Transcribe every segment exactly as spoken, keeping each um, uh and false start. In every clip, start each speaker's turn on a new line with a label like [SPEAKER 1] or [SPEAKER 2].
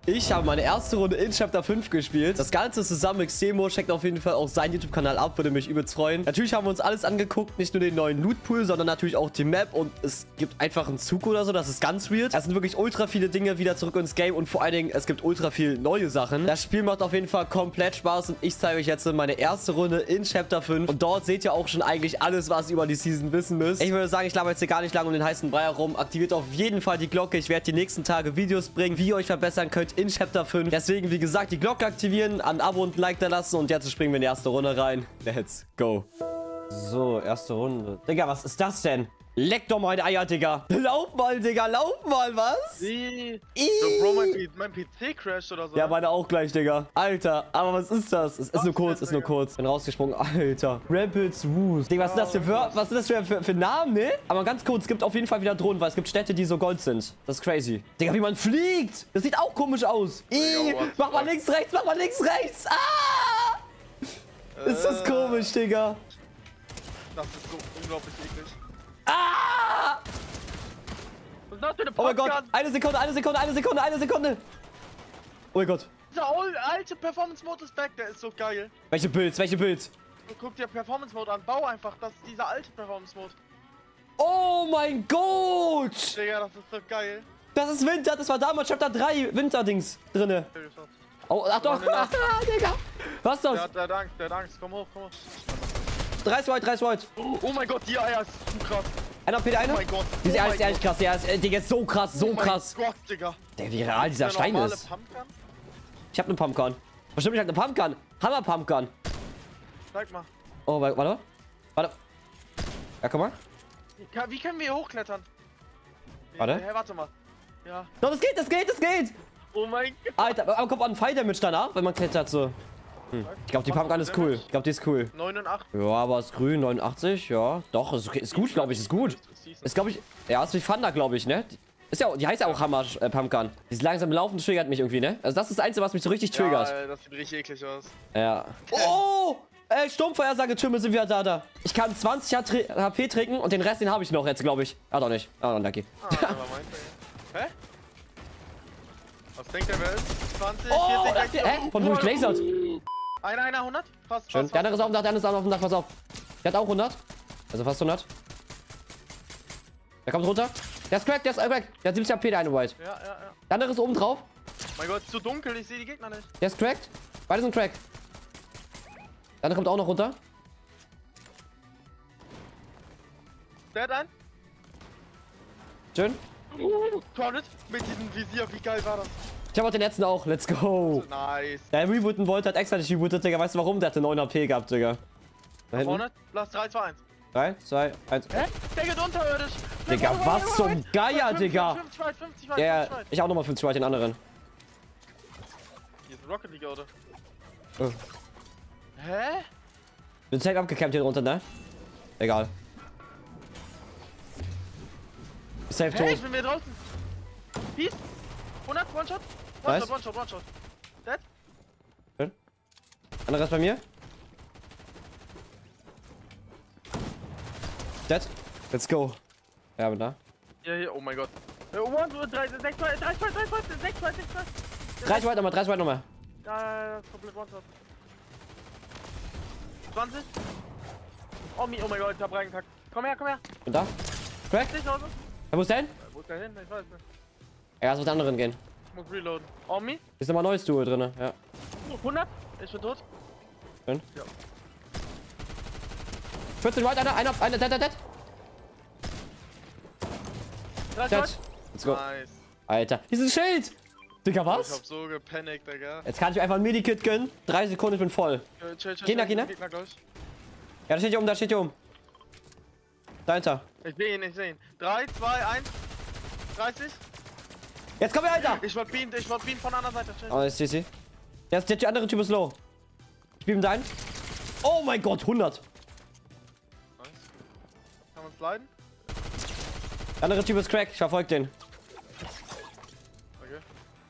[SPEAKER 1] Ich habe meine erste Runde in Chapter fünf gespielt. Das Ganze zusammen mit Xemo. Checkt auf jeden Fall auch seinen YouTube-Kanal ab. Würde mich übelst freuen. Natürlich haben wir uns alles angeguckt. Nicht nur den neuen Loot-Pool, sondern natürlich auch die Map. Und es gibt einfach einen Zug oder so. Das ist ganz weird. Es sind wirklich ultra viele Dinge wieder zurück ins Game. Und vor allen Dingen, es gibt ultra viel neue Sachen. Das Spiel macht auf jeden Fall komplett Spaß. Und ich zeige euch jetzt meine erste Runde in Chapter fünf. Und dort seht ihr auch schon eigentlich alles, was ihr über die Season wissen müsst. Ich würde sagen, ich laber jetzt hier gar nicht lange um den heißen Brei herum. Aktiviert auf jeden Fall die Glocke. Ich werde die nächsten Tage Videos bringen, wie ihr euch verbessern könnt in Chapter fünf. Deswegen, wie gesagt, die Glocke aktivieren, ein Abo und ein Like da lassen. Und jetzt springen wir in die erste Runde rein. Let's go. So, erste Runde. Digga, was ist das denn? Leck doch meine Eier, Digga. Lauf mal, Digga, lauf mal, was?
[SPEAKER 2] Wie?
[SPEAKER 1] Ih.
[SPEAKER 2] So, Bro, mein, P- mein P C crasht oder so.
[SPEAKER 1] Ja, meine auch gleich, Digga. Alter, aber was ist das? Es ist nur kurz, ist nur kurz. Bin rausgesprungen. Alter. Rebels Roost. Digga, was sind das für, für, was sind das für, für, für Namen, ne? Aber ganz kurz, es gibt auf jeden Fall wieder Drohnen, weil es gibt Städte, die so Gold sind. Das ist crazy. Digga, wie man fliegt. Das sieht auch komisch aus. Ih, mach mal links, rechts, mach mal links, rechts. Ah! Äh, ist das komisch, Digga.
[SPEAKER 2] Das ist so unglaublich eklig.
[SPEAKER 1] Ah!
[SPEAKER 2] Was ist das für eine
[SPEAKER 1] Oh mein Gott.
[SPEAKER 2] Pumpgun?
[SPEAKER 1] Eine Sekunde, eine Sekunde, eine Sekunde, eine Sekunde. Oh mein Gott.
[SPEAKER 2] Dieser alte Performance-Mode ist back, der ist so geil.
[SPEAKER 1] Welche Builds, welche Builds?
[SPEAKER 2] Guck dir Performance-Mode an, bau einfach, das ist dieser alte Performance-Mode.
[SPEAKER 1] Oh mein Gott.
[SPEAKER 2] Digga, das ist so geil.
[SPEAKER 1] Das ist Winter, das war damals Chapter drei Winterdings drinne. Oh, ach doch. Digga. Was ist
[SPEAKER 2] Der
[SPEAKER 1] das?
[SPEAKER 2] hat, der hat Angst, der hat Angst, komm hoch, komm hoch.
[SPEAKER 1] dreißig White, dreißig White.
[SPEAKER 2] Oh mein Gott, die Eier ist zu krass.
[SPEAKER 1] Einer P D eine?
[SPEAKER 2] Oh mein Gott.
[SPEAKER 1] Die ist
[SPEAKER 2] Oh
[SPEAKER 1] ehrlich,
[SPEAKER 2] mein
[SPEAKER 1] ehrlich krass. Der ist, äh, Digga, ist so krass, so
[SPEAKER 2] oh mein
[SPEAKER 1] krass.
[SPEAKER 2] Gott, Digga.
[SPEAKER 1] Der, wie real dieser
[SPEAKER 2] Der
[SPEAKER 1] Stein
[SPEAKER 2] normale
[SPEAKER 1] ist.
[SPEAKER 2] Pumpgun?
[SPEAKER 1] Ich hab eine Pumpgun. Bestimmt, ich hab eine Pumpgun. Hammer Pumpgun.
[SPEAKER 2] Zeig mal.
[SPEAKER 1] Oh, warte, warte. Warte. Ja, guck mal.
[SPEAKER 2] Wie, kann, wie können wir hier hochklettern?
[SPEAKER 1] Warte.
[SPEAKER 2] Hey, warte mal. Ja.
[SPEAKER 1] Doch, das geht, das geht, das geht.
[SPEAKER 2] Oh mein Gott.
[SPEAKER 1] Alter, aber kommt an Fight Damage danach, wenn man klettert so. Hm. Ich glaube, die Pumpgun ist cool. Ich glaube, die ist cool.
[SPEAKER 2] neunundachtzig.
[SPEAKER 1] Ja, aber ist grün, neunundachtzig, ja. Doch, ist, okay. Ist gut, glaube ich, ist gut. Ist, glaube ich, ja, ist wie Thunder, glaube ich, ne? Ist ja, die heißt ja auch Hammer äh, Pumpgun. Dieses langsam Laufen triggert mich irgendwie, ne? Also das ist das Einzige, was mich so richtig triggert.
[SPEAKER 2] Ja, das sieht richtig eklig aus.
[SPEAKER 1] Ja. Oh! Ey, Sturmvorhersage-Türme sind wieder da, da. Ich kann zwanzig H P trinken und den Rest, den habe ich noch jetzt, glaube ich. Ah, doch nicht. Ah, dann danke.
[SPEAKER 2] Ah, aber meint er. Hä? Was denkt der, wer ist? zwanzig,
[SPEAKER 1] Oh,
[SPEAKER 2] vierzig,
[SPEAKER 1] das, hä? Von wo ich gelasert?
[SPEAKER 2] Einer, einer, hundert? Fast,
[SPEAKER 1] Schön.
[SPEAKER 2] fast,
[SPEAKER 1] Der andere ist auf dem Dach, der andere ist auf dem Dach, pass auf. Der hat auch hundert. Also fast hundert. Der kommt runter. Der ist cracked, der ist cracked. Der hat siebzig H P, der eine White.
[SPEAKER 2] Ja, ja, ja.
[SPEAKER 1] Der andere ist oben drauf.
[SPEAKER 2] Mein Gott, ist zu dunkel, ich sehe die Gegner nicht.
[SPEAKER 1] Der ist cracked. Beide sind cracked. Der andere kommt auch noch runter.
[SPEAKER 2] Der hat einen.
[SPEAKER 1] Schön.
[SPEAKER 2] Uh, Crowded. Mit diesem Visier, wie geil war das?
[SPEAKER 1] Ich habe auch den letzten auch. Let's go.
[SPEAKER 2] Nice.
[SPEAKER 1] Der rebooten wollte, hat extra nicht rebootet, Digga. Weißt du warum? Der hatte neun H P gehabt, Digga. Da hinten.
[SPEAKER 2] Vorne, Platz drei, zwei, eins.
[SPEAKER 1] drei, zwei, eins.
[SPEAKER 2] Hä? Der geht unterirdisch.
[SPEAKER 1] Digga, was zum Geier, Digga.
[SPEAKER 2] fünfzig weit, fünfzig weit,
[SPEAKER 1] Ja,
[SPEAKER 2] fünfzig weit.
[SPEAKER 1] ich auch nochmal fünfzig White, den anderen.
[SPEAKER 2] Hier ist ein Rocket League, oder?
[SPEAKER 1] Oh.
[SPEAKER 2] Hä?
[SPEAKER 1] Bin safe abgecampt hier drunter, ne? Egal. Safe
[SPEAKER 2] Hä?
[SPEAKER 1] tot.
[SPEAKER 2] Ich bin wieder draußen. Peace. hundert, One-Shot.
[SPEAKER 1] Nice.
[SPEAKER 2] One-Shot, One-Shot, One-Shot. Dead?
[SPEAKER 1] Schön. Anderer ist bei mir. Dead. Let's go. Ja, bin da.
[SPEAKER 2] Ja, hier, oh mein Gott. Äh, One, zwei, drei, sechs, zwei, drei, zwei, drei, zwei, sechs, zwei, sechs, zwei.
[SPEAKER 1] dreißig White nochmal, dreißig White nochmal.
[SPEAKER 2] Ja, das ist komplett One-Shot. zwanzig. Oh, mi, oh mein Gott, ich hab reingekackt. Komm her, komm her.
[SPEAKER 1] Bin da. Crack.
[SPEAKER 2] Nicht Hause.
[SPEAKER 1] Ja, wo ist der hin?
[SPEAKER 2] Äh, Wo ist der hin? Ich weiß nicht.
[SPEAKER 1] Ja, lass auf den anderen gehen.
[SPEAKER 2] Ich muss reloaden. Oh, mi.
[SPEAKER 1] Ist nochmal ein neues Duo drin, ja.
[SPEAKER 2] hundert. Ich bin tot.
[SPEAKER 1] Schön.
[SPEAKER 2] Ja.
[SPEAKER 1] vierzehn White, einer, einer, einer, dead, dead, dead.
[SPEAKER 2] dreißig
[SPEAKER 1] Dead.
[SPEAKER 2] Weit.
[SPEAKER 1] Let's go.
[SPEAKER 2] Nice.
[SPEAKER 1] Alter, dieses Schild. Digga,
[SPEAKER 2] Ich
[SPEAKER 1] was?
[SPEAKER 2] hab so gepanikt, Digga.
[SPEAKER 1] Jetzt kann ich mir einfach ein Medikit gönnen. Drei Sekunden, ich bin voll.
[SPEAKER 2] Äh, chill, chill,
[SPEAKER 1] Gegner,
[SPEAKER 2] chill,
[SPEAKER 1] Gegner?
[SPEAKER 2] Gegner, glaub ich.
[SPEAKER 1] Ja, da steht hier oben, da steht hier oben. Dahinter.
[SPEAKER 2] Ich seh ihn, ich seh ihn. drei, zwei, eins. dreißig.
[SPEAKER 1] Jetzt komm her, Alter.
[SPEAKER 2] Ich wollte beamen, ich wollte beamen von der anderen Seite. Chill.
[SPEAKER 1] Oh, ich sehe sie. Der, ist- der, der andere Typ ist low. Ich biebe ihm deinen. Oh mein Gott, hundert.
[SPEAKER 2] Nice. Kann man sliden?
[SPEAKER 1] Der andere Typ ist crack. Ich verfolge den.
[SPEAKER 2] Okay.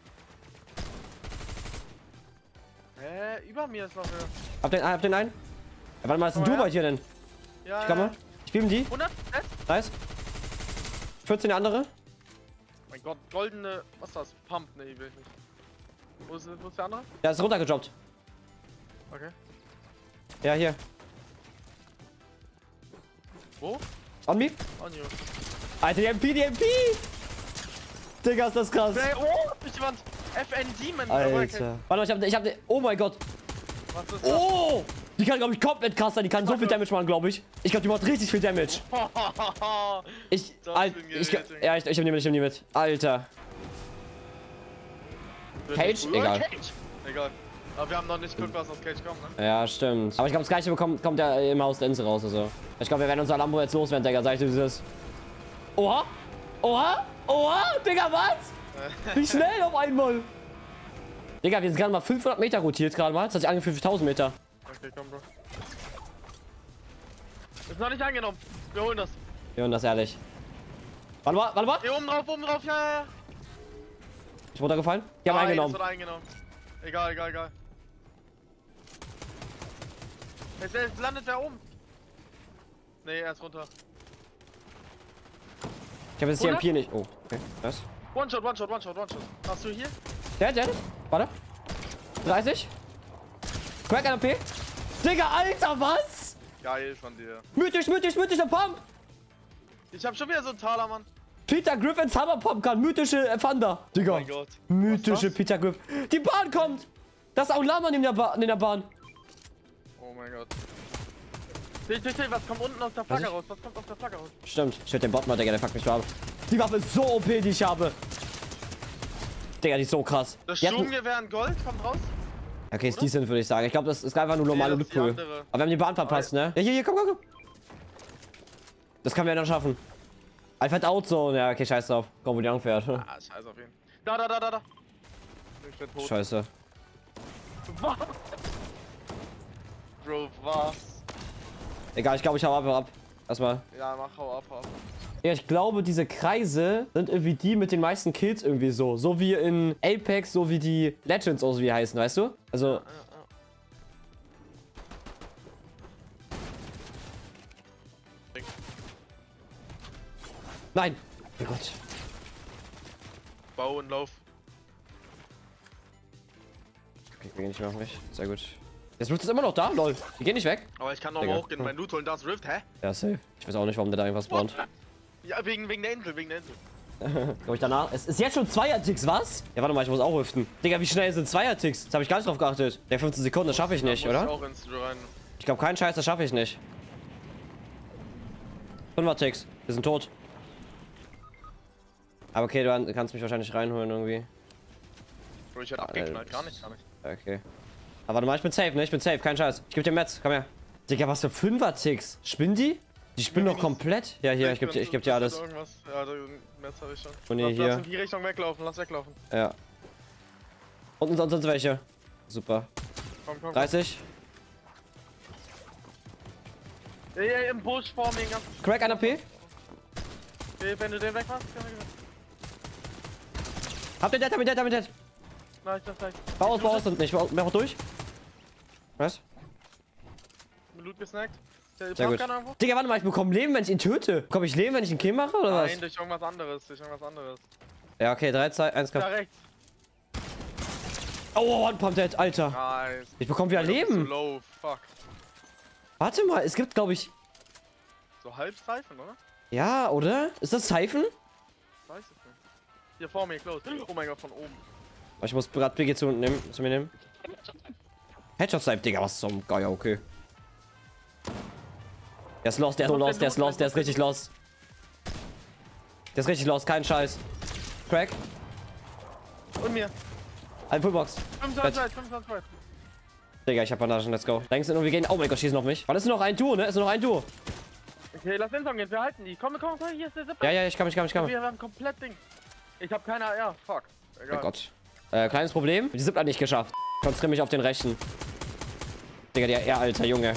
[SPEAKER 2] Hä? Über mir ist noch wer.
[SPEAKER 1] Hab den, hab den einen. Ja, warte mal, was ist ein
[SPEAKER 2] Komm
[SPEAKER 1] Du
[SPEAKER 2] her.
[SPEAKER 1] bei dir denn?
[SPEAKER 2] Ja,
[SPEAKER 1] Ich komme.
[SPEAKER 2] ja.
[SPEAKER 1] Ich biebe die.
[SPEAKER 2] hundert? Dead?
[SPEAKER 1] Nice. vierzehn der andere.
[SPEAKER 2] Mein Gott, goldene. Was ist das? Pump? Ne, will ich nicht. Wo ist, wo ist der andere?
[SPEAKER 1] Der ist runtergejobbt.
[SPEAKER 2] Okay.
[SPEAKER 1] Ja, hier.
[SPEAKER 2] Wo?
[SPEAKER 1] On me?
[SPEAKER 2] On you.
[SPEAKER 1] Alter, die M P, die M P! Digga, ist das krass.
[SPEAKER 2] Hey, oh, durch die Wand. F N Demon.
[SPEAKER 1] Alter. Warte, ich hab, ich hab den. Oh mein Gott.
[SPEAKER 2] Was ist das?
[SPEAKER 1] Oh! Die kann, glaube ich, komplett krass sein. Die kann so viel Damage machen, glaube ich. Ich glaube, die macht richtig viel Damage. Ich.
[SPEAKER 2] Das
[SPEAKER 1] Alt,
[SPEAKER 2] bin
[SPEAKER 1] ich,
[SPEAKER 2] Gerät,
[SPEAKER 1] ja, ich, ich nehm die mit, ich nehm die mit. Alter. Cage? Egal.
[SPEAKER 2] Cage. Egal. Aber wir haben noch nicht geguckt, was aus Cage kommt, ne?
[SPEAKER 1] Ja, stimmt. Aber ich glaube, das gleiche bekommt, kommt ja im Haus der Insel raus. Also. Ich glaube, wir werden unser Lambo jetzt loswerden, Digga. Sag ich dir dieses. Oha! Oha! Oha! Digga, was? Wie schnell auf einmal! Digga, wir sind gerade mal fünfhundert Meter rotiert gerade mal. Das hat sich angefühlt für tausend Meter.
[SPEAKER 2] Okay, komm, Bro. Ist noch nicht angenommen. Wir holen das.
[SPEAKER 1] Wir holen das ehrlich. Warte mal, warte mal.
[SPEAKER 2] Hier oben drauf, oben drauf, ja, ja, ja.
[SPEAKER 1] Ist runtergefallen? Die haben
[SPEAKER 2] Nein,
[SPEAKER 1] eingenommen.
[SPEAKER 2] Das wird eingenommen. Egal, egal, egal. Jetzt, jetzt landet er oben. Nee, er ist runter.
[SPEAKER 1] Ich habe jetzt die M P nicht. Oh, okay. Was?
[SPEAKER 2] One Shot, One Shot, One Shot, One Shot. Hast du hier?
[SPEAKER 1] Der, der. Warte. dreißig. Crack ein M P. Digga, Alter, was?
[SPEAKER 2] Geil von dir.
[SPEAKER 1] Mythisch, mythisch, mythischer Pump.
[SPEAKER 2] Ich hab schon wieder so einen Taler, Mann.
[SPEAKER 1] Peter Griffins Hammerpump kann. Mythische äh, Thunder. Digga.
[SPEAKER 2] Oh mein Gott.
[SPEAKER 1] Mythische
[SPEAKER 2] Was
[SPEAKER 1] Peter Griff. Die Bahn kommt. Das ist auch Lama neben der, ba neben der Bahn.
[SPEAKER 2] Oh mein Gott. Seht, seht, seht, was kommt unten aus der Flagge raus? Was kommt aus der Flagge raus?
[SPEAKER 1] Stimmt. Ich will den Bot mal, Digga, der fuckt mich ab. Die Waffe ist so O P, die ich habe. Digga, die ist so krass.
[SPEAKER 2] Das
[SPEAKER 1] Die hat ein-
[SPEAKER 2] Sturmgewehr in Gold kommt raus?
[SPEAKER 1] Okay, ist decent, würde ich sagen. Ich glaube, das ist einfach nur normale
[SPEAKER 2] Nee, das ist die
[SPEAKER 1] Lootpool.
[SPEAKER 2] andere.
[SPEAKER 1] Aber wir haben die Bahn verpasst, ne? Ja, hier, hier, komm, komm, komm. Das können wir ja noch schaffen. Einfach Outzone. Ja, okay, scheiß drauf. Komm, wo die anfährt.
[SPEAKER 2] Ah, scheiß auf ihn. Da, da, da, da, da. Ich bin tot.
[SPEAKER 1] Scheiße.
[SPEAKER 2] Was? Bro, was?
[SPEAKER 1] Egal, ich glaube, ich hau ab, hau ab. Erstmal.
[SPEAKER 2] Ja, mach, hau ab, hau ab.
[SPEAKER 1] Ja, ich glaube, diese Kreise sind irgendwie die mit den meisten Kills irgendwie so. So wie in Apex, so wie die Legends auch so wie heißen, weißt du? Also.
[SPEAKER 2] Ja, ja.
[SPEAKER 1] Nein! Oh Gott.
[SPEAKER 2] Bau und Lauf.
[SPEAKER 1] Okay, wir gehen nicht mehr auf mich. Sehr gut. Das Rift ist immer noch da, lol. Die gehen nicht weg.
[SPEAKER 2] Aber ich kann noch
[SPEAKER 1] Digga.
[SPEAKER 2] mal hochgehen, mein Loot holen, das Rift, hä?
[SPEAKER 1] Ja, safe. Ich weiß auch nicht, warum der da irgendwas spawnt.
[SPEAKER 2] Ja, wegen, wegen der Insel, wegen der Insel.
[SPEAKER 1] Glaube ich danach. Es ist jetzt schon Zweier-Ticks, was? Ja, warte mal, ich muss auch rüften. Digga, wie schnell sind Zweier-Ticks? Das habe ich gar nicht drauf geachtet. Der fünfzehn Sekunden, das schaffe ich nicht,
[SPEAKER 2] Da muss
[SPEAKER 1] oder?
[SPEAKER 2] Ich auch ins rein.
[SPEAKER 1] Ich glaube, keinen Scheiß, das schaffe ich nicht. Fünfer-Ticks. Wir sind tot. Aber okay, du kannst mich wahrscheinlich reinholen irgendwie.
[SPEAKER 2] Bro, ich hätte abgeknallt, gar nicht, gar nicht.
[SPEAKER 1] Okay. Aber warte mal, ich bin safe, ne? Ich bin safe, kein Scheiß. Ich geb dir Metz, komm her. Digga, was für Fünfer-Ticks? Spinnen die? Die spinnen doch komplett. Ja, hier, ich geb dir, ich geb dir alles.
[SPEAKER 2] Irgendwas. Ja, da Metz habe ich schon.
[SPEAKER 1] Und nee,
[SPEAKER 2] lass,
[SPEAKER 1] hier.
[SPEAKER 2] lass in die Richtung weglaufen, lass weglaufen.
[SPEAKER 1] Ja. Unten sonst sonst welche. Super.
[SPEAKER 2] Komm, komm, komm.
[SPEAKER 1] dreißig.
[SPEAKER 2] Ja, ja, im Busch vor mir. Ganz
[SPEAKER 1] Crack, einer P.
[SPEAKER 2] okay, wenn du den wegmachst, kann ich.
[SPEAKER 1] Habt ihr Dead, habt ihr Dead, habt ihr Dead.
[SPEAKER 2] Nein, das gleich.
[SPEAKER 1] Bau aus, bau aus und nicht. Bau, mach durch. Was?
[SPEAKER 2] Mit Loot gesnackt. Der
[SPEAKER 1] Sehr gut.
[SPEAKER 2] kann irgendwo?
[SPEAKER 1] Digga, warte mal, ich bekomme Leben, wenn ich ihn töte. Bekomme ich Leben, wenn ich einen Kill mache, oder was?
[SPEAKER 2] Nein, durch irgendwas anderes, durch irgendwas anderes.
[SPEAKER 1] Ja, okay, drei, zwei, eins,
[SPEAKER 2] Da
[SPEAKER 1] komm.
[SPEAKER 2] rechts.
[SPEAKER 1] Oh, One Pump Dead, Alter.
[SPEAKER 2] Nice.
[SPEAKER 1] Ich bekomme wieder
[SPEAKER 2] Oh mein Gott, bist du
[SPEAKER 1] Leben.
[SPEAKER 2] low, fuck.
[SPEAKER 1] Warte mal, es gibt, glaube ich...
[SPEAKER 2] So halb Seifen, oder?
[SPEAKER 1] Ja, oder? Ist das Seifen?
[SPEAKER 2] Weiß ich nicht. Hier vor mir, close. Oh mein Gott, von oben.
[SPEAKER 1] Ich muss gerade B G zu, nehmen, zu mir nehmen. Headshot Snipe, Digga, was zum Geier, okay. Der ist lost, der ist so lost, der ist lost, der ist richtig lost. Der ist richtig lost, kein Scheiß. Crack.
[SPEAKER 2] Und mir.
[SPEAKER 1] Ein Fullbox.
[SPEAKER 2] fünfundzwanzig, fünfundzwanzig.
[SPEAKER 1] Digga, ich hab Bandagen, let's go. Denkst du, und wir gehen. Oh mein Gott, schießen auf mich. Wann ist nur noch ein Duo, ne? Ist nur noch ein Duo.
[SPEAKER 2] Okay, lass den Song gehen, wir halten die. Komm, komm, komm, hier ist der Zipper.
[SPEAKER 1] Ja, ja, ich kann, ich kann, ich kann.
[SPEAKER 2] Wir haben komplett Ding. Ich hab keine, ja, fuck. Egal.
[SPEAKER 1] Oh Gott. Äh, kleines Problem. Die Zipper nicht geschafft. Konzentriere mich auf den rechten. Digga, der R, alter Junge.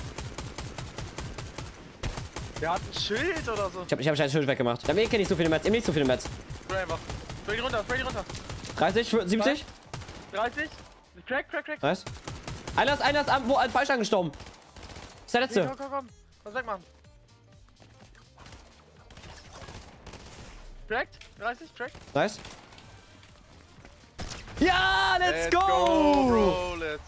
[SPEAKER 2] Der hat ein Schild oder so.
[SPEAKER 1] Ich hab, ich hab ein Schild weggemacht. Ich hab eh nicht so viele Mets. Eben nicht so viele Mets.
[SPEAKER 2] Spray einfach. Spray die runter, spray die runter.
[SPEAKER 1] dreißig, siebzig.
[SPEAKER 2] dreißig. Crack, crack, crack.
[SPEAKER 1] Nice. Einer ist, einer ist am, wo, als falsch angestorben. Ist der
[SPEAKER 2] Nee,
[SPEAKER 1] letzte.
[SPEAKER 2] komm, komm, komm. Was sag mal? Cracked. dreißig, cracked.
[SPEAKER 1] Nice. Ja, let's,
[SPEAKER 2] Let's
[SPEAKER 1] go!
[SPEAKER 2] go,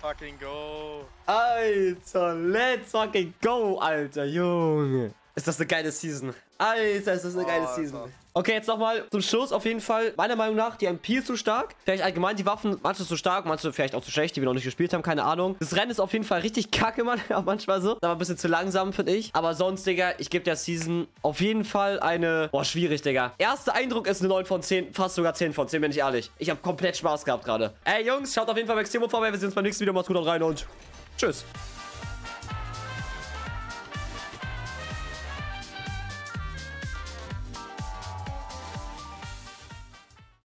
[SPEAKER 2] fucking go.
[SPEAKER 1] Alter, let's fucking go, Alter, Junge. Ist das eine geile Season. Alter, ist das eine geile
[SPEAKER 2] Oh,
[SPEAKER 1] Season.
[SPEAKER 2] Alter.
[SPEAKER 1] Okay, jetzt nochmal zum Schluss auf jeden Fall. Meiner Meinung nach, die M P ist zu stark. Vielleicht allgemein die Waffen, manche zu stark, manche vielleicht auch zu schlecht, die wir noch nicht gespielt haben, keine Ahnung. Das Rennen ist auf jeden Fall richtig kacke, Mann. Ja, manchmal so. Aber ein bisschen zu langsam, finde ich. Aber sonst, Digga, ich gebe der Season auf jeden Fall eine... Boah, schwierig, Digga. Erster Eindruck ist eine neun von zehn, fast sogar zehn von zehn, bin ich ehrlich. Ich habe komplett Spaß gehabt gerade. Ey, Jungs, schaut auf jeden Fall bei Xemo vorbei. Wir sehen uns beim nächsten Video. Macht's gut, haut rein und tschüss.